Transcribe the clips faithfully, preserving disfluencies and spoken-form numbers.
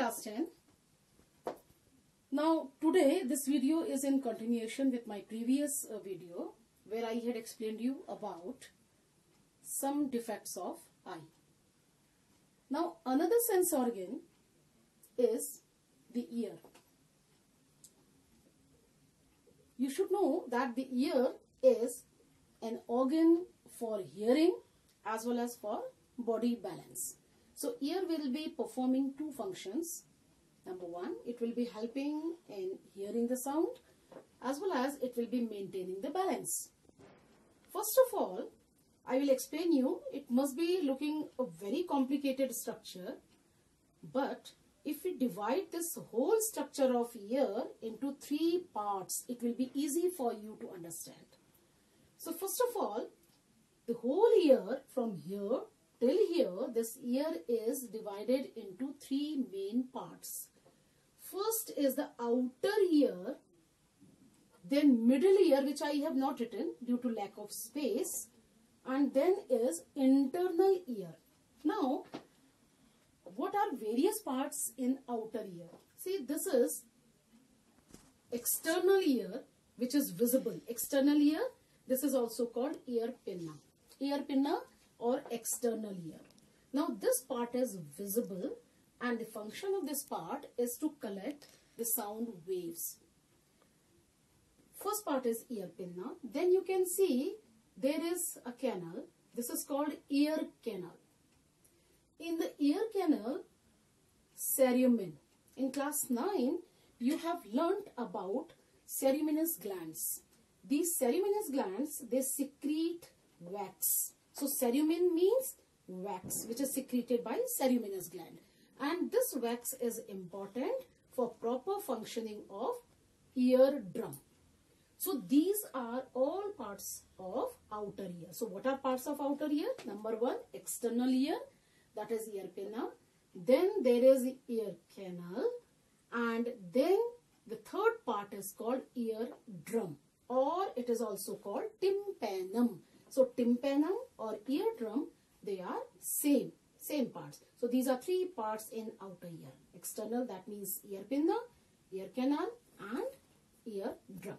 class ten. Now today this video is in continuation with my previous uh, video where I had explained you about some defects of eye. Now another sense organ is the ear. You should know that the ear is an organ for hearing as well as for body balance. So ear will be performing two functions. Number one, it will be helping in hearing the sound as well as it will be maintaining the balance. First of all, I will explain you, it must be looking a very complicated structure, but if we divide this whole structure of ear into three parts, it will be easy for you to understand. So first of all, the whole ear from here till here, this ear is divided into three main parts. First is the outer ear, then middle ear, which I have not written due to lack of space, and then is internal ear. Now, what are various parts in outer ear? See, this is external ear, which is visible. External ear, this is also called ear pinna. Ear pinna or external ear. Now, this part is visible and the function of this part is to collect the sound waves. First part is ear pinna. Then you can see there is a canal. This is called ear canal. In the ear canal, cerumen. In class nine, you have learnt about ceruminous glands. These ceruminous glands, they secrete wax. So cerumen means wax, which is secreted by ceruminous gland. And this wax is important for proper functioning of eardrum. So these are all parts of outer ear. So what are parts of outer ear? Number one, external ear, that is ear pinna. Then there is ear canal. And then the third part is called eardrum, or it is also called tympanum. So tympanum or eardrum, they are same, same parts. So these are three parts in outer ear. External, that means ear pinna, ear canal and eardrum.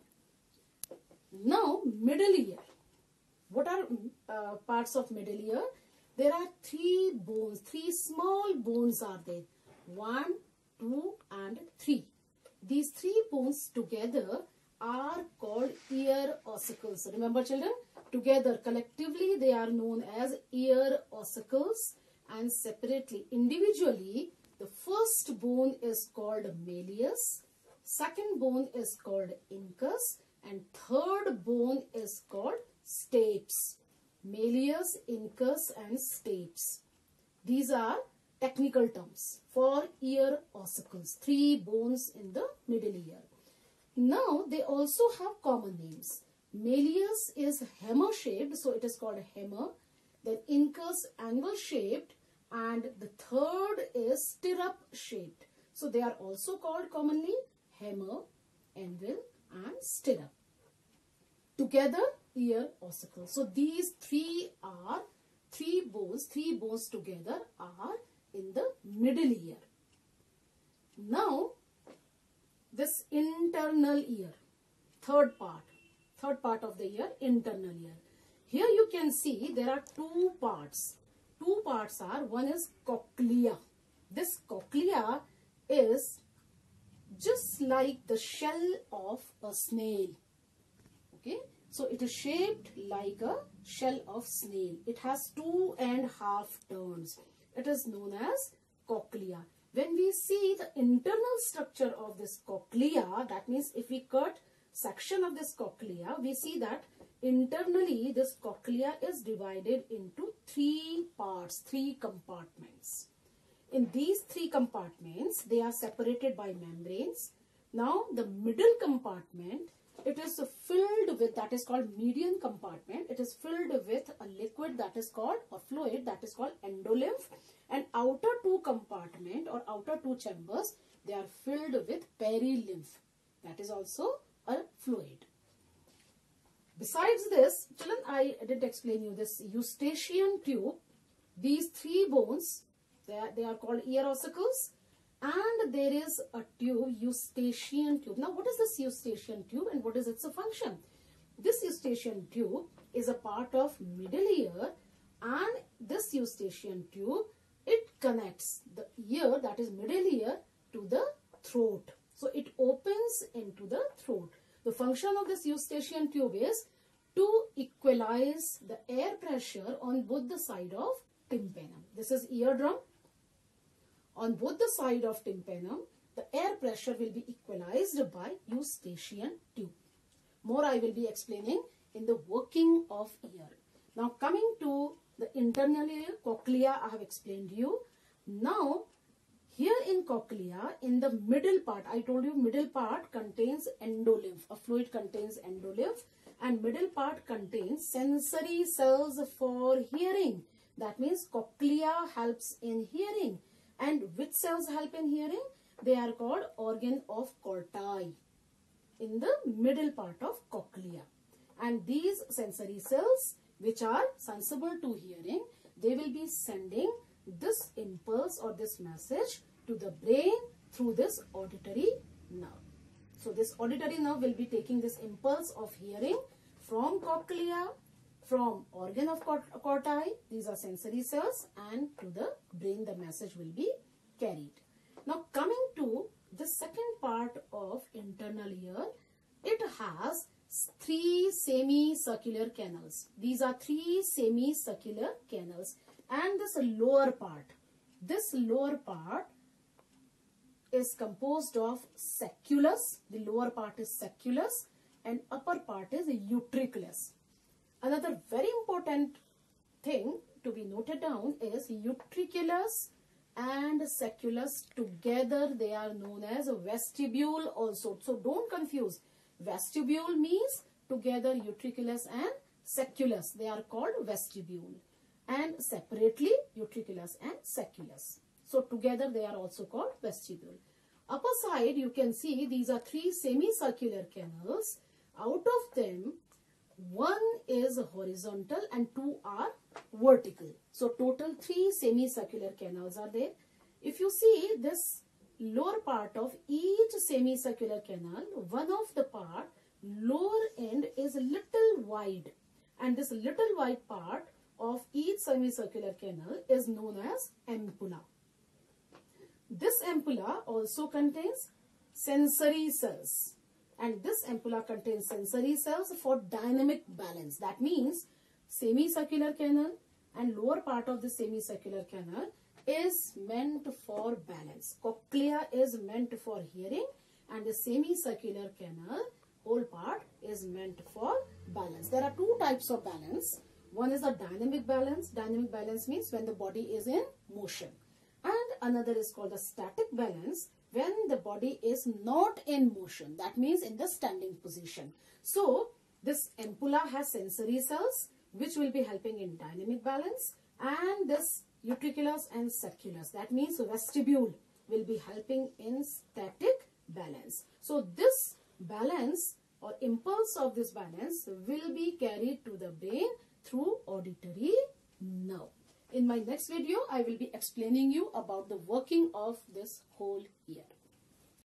Now middle ear. What are uh, parts of middle ear? There are three bones, three small bones are there. One, two and three. These three bones together are called ear ossicles. Remember children, together collectively they are known as ear ossicles, and separately, individually, the first bone is called malleus, second bone is called incus, and third bone is called stapes. Malleus, incus and stapes. These are technical terms for ear ossicles, three bones in the middle ear. Now they also have common names. Malleus is hammer shaped, so it is called hammer. Then incus angle shaped, and the third is stirrup shaped. So they are also called commonly hammer, anvil and stirrup. Together ear ossicles. So these three are three bones, three bones together are in the middle ear. Now this internal ear, third part, third part of the ear, internal ear. Here you can see there are two parts. Two parts are, one is cochlea. This cochlea is just like the shell of a snail. Okay, so it is shaped like a shell of snail. It has two and half turns. It is known as cochlea. When we see the internal structure of this cochlea, that means if we cut section of this cochlea, we see that internally this cochlea is divided into three parts, three compartments. In these three compartments, they are separated by membranes. Now the middle compartment, it is filled with, that is called median compartment. It is filled with a liquid that is called, a fluid that is called endolymph. And outer two compartment or outer two chambers, they are filled with perilymph. That is also a fluid. Besides this, children, I did explain you this eustachian tube. These three bones, they are, they are called ear ossicles. and there is a tube, eustachian tube. Now what is this eustachian tube and what is its function? This eustachian tube is a part of middle ear, and this eustachian tube, it connects the ear, that is middle ear, to the throat. So it opens into the throat. The function of this eustachian tube is to equalize the air pressure on both the side of tympanum. This is eardrum. On both the side of tympanum, the air pressure will be equalized by eustachian tube. More I will be explaining in the working of ear. Now coming to the internal ear, cochlea, I have explained you. Now here in cochlea, in the middle part, I told you middle part contains endolymph. A fluid contains endolymph, and middle part contains sensory cells for hearing. That means cochlea helps in hearing. And which cells help in hearing? They are called organ of Corti in the middle part of cochlea. And these sensory cells, which are sensible to hearing, they will be sending this impulse or this message to the brain through this auditory nerve. So this auditory nerve will be taking this impulse of hearing from cochlea, from organ of Corti, these are sensory cells, and to the brain the message will be carried. Now coming to the second part of internal ear, it has three semicircular canals. These are three semicircular canals, and this lower part, this lower part is composed of sacculus. The lower part is sacculus and upper part is utriculus. Another very important thing to be noted down is utriculus and sacculus together, they are known as vestibule also. So don't confuse. Vestibule means together utriculus and sacculus. They are called vestibule. And separately utriculus and sacculus. So together they are also called vestibule. Upper side you can see these are three semicircular canals. Out of them, one is horizontal and two are vertical. So total three semicircular canals are there. If you see this lower part of each semicircular canal, one of the part, lower end is little wide, and this little wide part of each semicircular canal is known as ampulla. This ampulla also contains sensory cells, and this ampulla contains sensory cells for dynamic balance. That means semicircular canal and lower part of the semicircular canal is meant for balance. Cochlea is meant for hearing, and the semicircular canal whole part is meant for balance. There are two types of balance. One is a dynamic balance. Dynamic balance means when the body is in motion. And another is called a static balance, when the body is not in motion. That means in the standing position. So this ampulla has sensory cells which will be helping in dynamic balance, and this utriculus and sacculus, that means vestibule, will be helping in static balance. So this balance or impulse of this balance will be carried to the brain through auditory nerve. In my next video, I will be explaining you about the working of this whole ear.